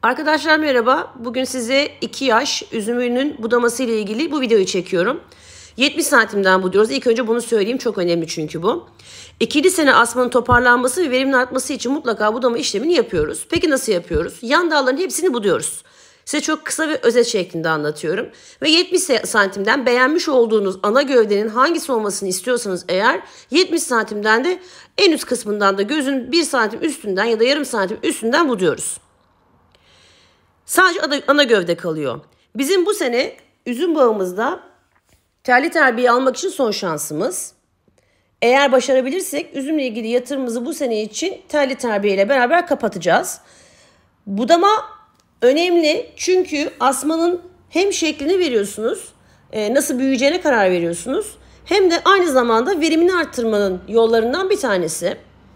Arkadaşlar merhaba. Bugün size 2 yaş üzümünün budaması ile ilgili bu videoyu çekiyorum. 70 santimden buduyoruz. İlk önce bunu söyleyeyim. Çok önemli çünkü bu. İkinci sene asmanın toparlanması ve verimin artması için mutlaka budama işlemini yapıyoruz. Peki nasıl yapıyoruz? Yan dalların hepsini buduyoruz. Size çok kısa ve özet şeklinde anlatıyorum. Ve 70 santimden beğenmiş olduğunuz ana gövdenin hangisi olmasını istiyorsanız eğer 70 santimden de en üst kısmından da gözün 1 santim üstünden ya da yarım santim üstünden buduyoruz. Sadece ana gövde kalıyor. Bizim bu sene üzüm bağımızda telli terbiye almak için son şansımız. Eğer başarabilirsek üzümle ilgili yatırımımızı bu sene için telli terbiye ile beraber kapatacağız. Budama önemli çünkü asmanın hem şeklini veriyorsunuz, nasıl büyüyeceğine karar veriyorsunuz. Hem de aynı zamanda verimini arttırmanın yollarından bir tanesi.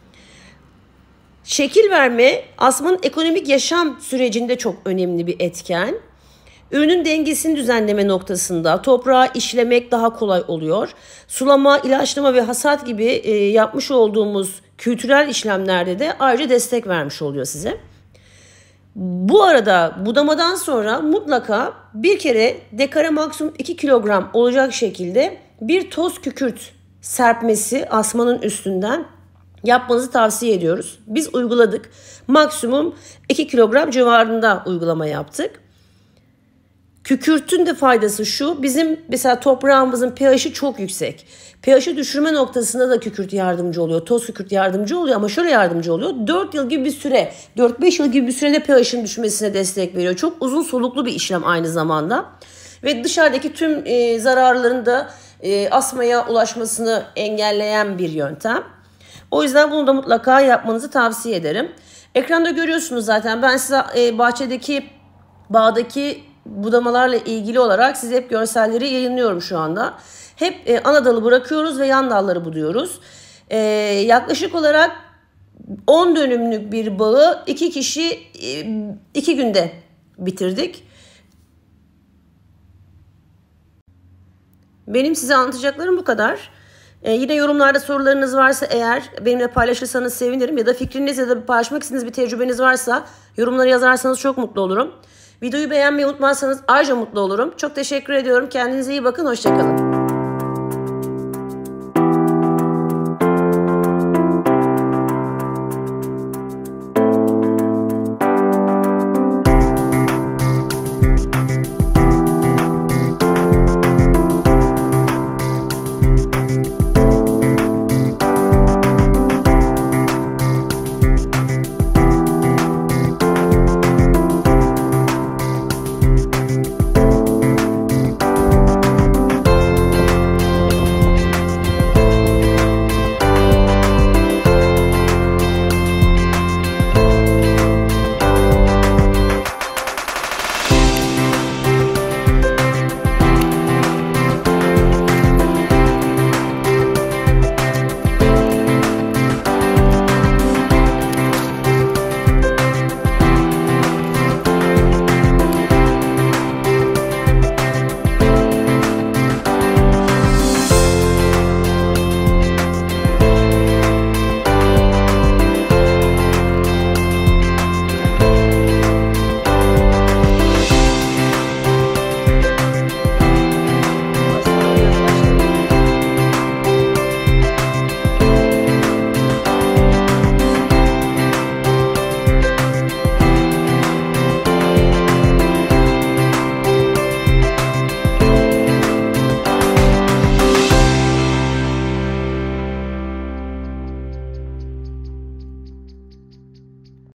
Şekil verme asmanın ekonomik yaşam sürecinde çok önemli bir etken. Ürünün dengesini düzenleme noktasında toprağı işlemek daha kolay oluyor. Sulama, ilaçlama ve hasat gibi yapmış olduğumuz kültürel işlemlerde de ayrıca destek vermiş oluyor size. Bu arada budamadan sonra mutlaka bir kere dekara maksimum 2 kilogram olacak şekilde bir toz kükürt serpmesi asmanın üstünden yapmanızı tavsiye ediyoruz. Biz uyguladık. Maksimum 2 kilogram civarında uygulama yaptık. Kükürtün de faydası şu. Bizim mesela toprağımızın pH'i çok yüksek. pH'i düşürme noktasında da kükürt yardımcı oluyor. Toz kükürt yardımcı oluyor ama şöyle yardımcı oluyor. 4 yıl gibi bir süre, 4-5 yıl gibi bir sürede pH'in düşmesine destek veriyor. Çok uzun soluklu bir işlem aynı zamanda. Ve dışarıdaki tüm zararların da asmaya ulaşmasını engelleyen bir yöntem. O yüzden bunu da mutlaka yapmanızı tavsiye ederim. Ekranda görüyorsunuz zaten. Ben size bağdaki budamalarla ilgili olarak size hep görselleri yayınlıyorum şu anda. Hep ana dalı bırakıyoruz ve yan dalları buduyoruz. Yaklaşık olarak 10 dönümlük bir bağı 2 kişi 2 günde bitirdik. Benim size anlatacaklarım bu kadar. Yine yorumlarda sorularınız varsa eğer benimle paylaşırsanız sevinirim. Ya da fikriniz ya da paylaşmak istediğiniz bir tecrübeniz varsa yorumlara yazarsanız çok mutlu olurum. Videoyu beğenmeyi unutmazsanız ayrıca mutlu olurum. Çok teşekkür ediyorum. Kendinize iyi bakın. Hoşça kalın.